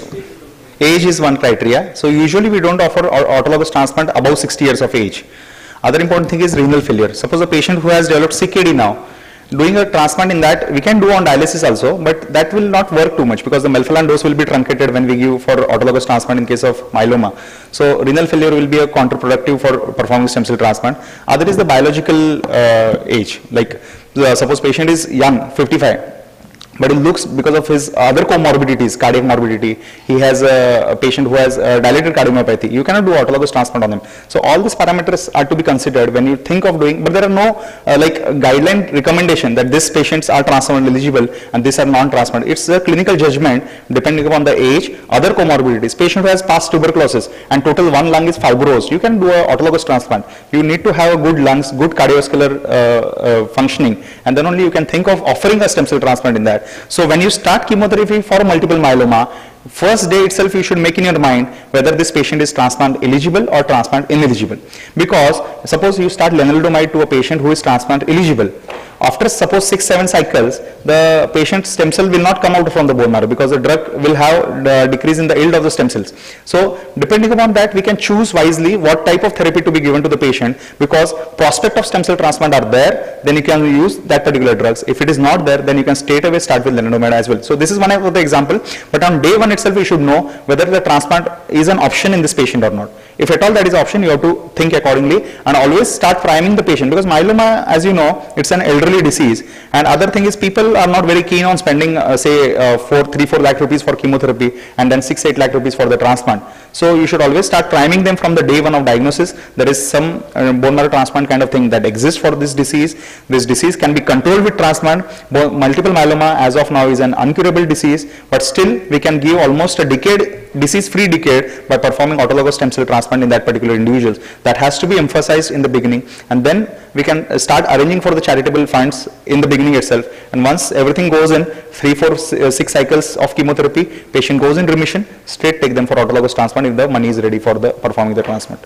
age is one criteria. So usually we don't offer autologous transplant above 60 years of age. Other important thing is renal failure. Suppose a patient who has developed CKD now, doing a transplant in that, we can do on dialysis also, but that will not work too much because the melphalan dose will be truncated when we give for autologous transplant in case of myeloma. So renal failure will be a counterproductive for performing stem cell transplant. Other is the biological age, like suppose patient is young, 55. But it looks because of his other comorbidities, cardiac morbidity, he has a patient who has dilated cardiomyopathy. You cannot do autologous transplant on him. So all these parameters are to be considered when you think of doing, but there are no guideline recommendation that these patients are transplant eligible and these are non-transplant. It's a clinical judgment depending upon the age, other comorbidities. Patient who has past tuberculosis and total one lung is fibrosed, you can do an autologous transplant. You need to have a good lungs, good cardiovascular functioning, and then only you can think of offering a stem cell transplant in that. So when you start chemotherapy for multiple myeloma, first day itself you should make in your mind whether this patient is transplant eligible or transplant ineligible. Because suppose you start lenalidomide to a patient who is transplant eligible. After suppose 6-7 cycles, the patient's stem cell will not come out from the bone marrow because the drug will have the decrease in the yield of the stem cells. So depending upon that, we can choose wisely what type of therapy to be given to the patient, because prospect of stem cell transplant are there, then you can use that particular drugs. If it is not there, then you can straight away start with lenalidomide as well. So this is one of the example, but on day one itself, we should know whether the transplant is an option in this patient or not. If at all that is option, you have to think accordingly and always start priming the patient, because myeloma, as you know, it's an elderly disease. And other thing is people are not very keen on spending say 3-4 lakh rupees for chemotherapy and then 6-8 lakh rupees for the transplant. So you should always start priming them from the day one of diagnosis. There is some bone marrow transplant kind of thing that exists for this disease. This disease can be controlled with transplant. Multiple myeloma as of now is an incurable disease, but still we can give almost a decade, disease-free decade, by performing autologous stem cell transplant in that particular individuals. That has to be emphasized in the beginning, and then we can start arranging for the charitable funds in the beginning itself. And once everything goes in, 3-4-6 cycles of chemotherapy, patient goes in remission, straight take them for autologous transplant if the money is ready for the performing the transplant.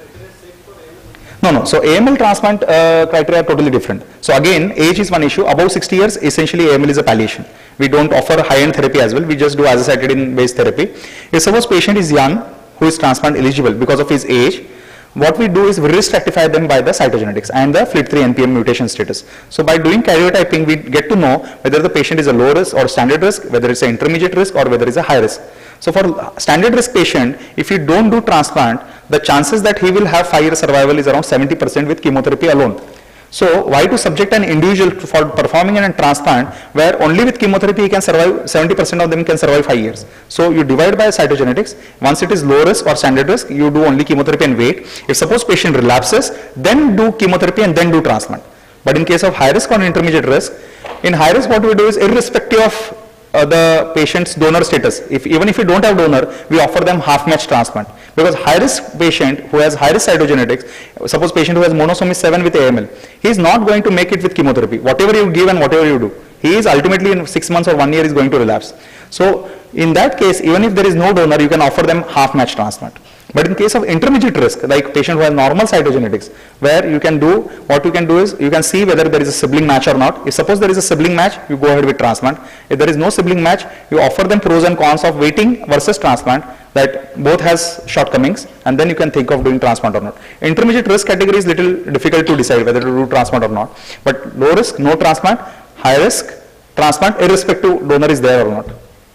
No. So AML transplant criteria are totally different. So again, age is one issue. Above 60 years, essentially AML is a palliation. We don't offer high-end therapy as well. We just do azacitidine-based therapy. If suppose patient is young, who is transplant eligible because of his age, what we do is we risk stratify them by the cytogenetics and the FLT3 NPM mutation status. So by doing karyotyping, we get to know whether the patient is a low risk or standard risk, whether it's an intermediate risk or whether it's a high risk. So for standard risk patient, if you don't do transplant, the chances that he will have 5-year survival is around 70% with chemotherapy alone. So why to subject an individual for performing a transplant where only with chemotherapy he can survive, 70% of them can survive 5 years. So you divide by cytogenetics. Once it is low risk or standard risk, you do only chemotherapy and wait. If suppose patient relapses, then do chemotherapy and then do transplant. But in case of high risk or intermediate risk, in high risk what we do is irrespective of the patient's donor status. Even if you don't have donor, we offer them half-match transplant. Because high-risk patient who has high-risk cytogenetics, suppose patient who has monosomy 7 with AML, he is not going to make it with chemotherapy. Whatever you give and whatever you do, he is ultimately in 6 months or 1 year is going to relapse. So in that case, even if there is no donor, you can offer them half-match transplant. But in case of intermediate risk, like patient who has normal cytogenetics, where you can do, what you can do is, you can see whether there is a sibling match or not. If suppose there is a sibling match, you go ahead with transplant. If there is no sibling match, you offer them pros and cons of waiting versus transplant, that both has shortcomings, and then you can think of doing transplant or not. Intermediate risk category is little difficult to decide whether to do transplant or not. But low risk, no transplant; high risk, transplant, irrespective donor is there or not.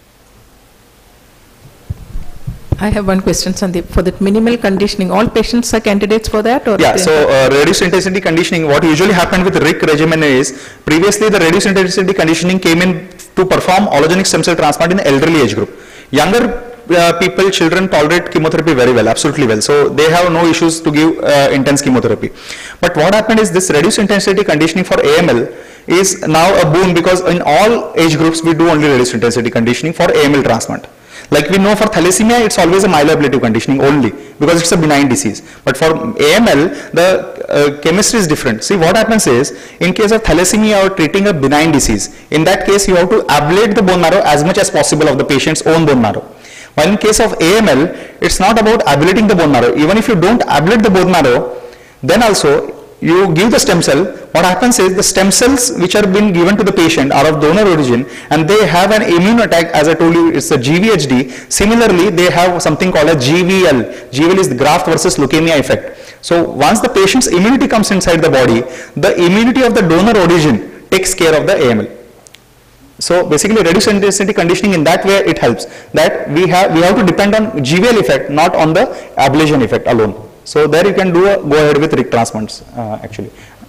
I have one question, Sandeep. For that minimal conditioning, all patients are candidates for that? Or Yeah, so reduced intensity conditioning, what usually happened with RIC regimen is, previously the reduced intensity conditioning came in to perform allogenic stem cell transplant in elderly age group. Younger people, children tolerate chemotherapy very well, absolutely well. So they have no issues to give intense chemotherapy. But what happened is this reduced intensity conditioning for AML is now a boon, because in all age groups we do only reduced intensity conditioning for AML transplant. Like we know for thalassemia, it's always a myeloablative conditioning only, because it's a benign disease. But for AML, the chemistry is different. See, what happens is, in case of thalassemia or treating a benign disease, in that case you have to ablate the bone marrow as much as possible of the patient's own bone marrow. While in case of AML, it's not about ablating the bone marrow. Even if you don't ablate the bone marrow, then also you give the stem cell. What happens is, the stem cells which are being given to the patient are of donor origin, and they have an immune attack. As I told you, it's a GVHD. Similarly, they have something called a GVL. GVL is the graft versus leukemia effect. So once the patient's immunity comes inside the body, the immunity of the donor origin takes care of the AML. So basically, reduced intensity conditioning in that way it helps. That we have to depend on GVL effect, not on the ablation effect alone. So there you can do go ahead with RIC transplants actually.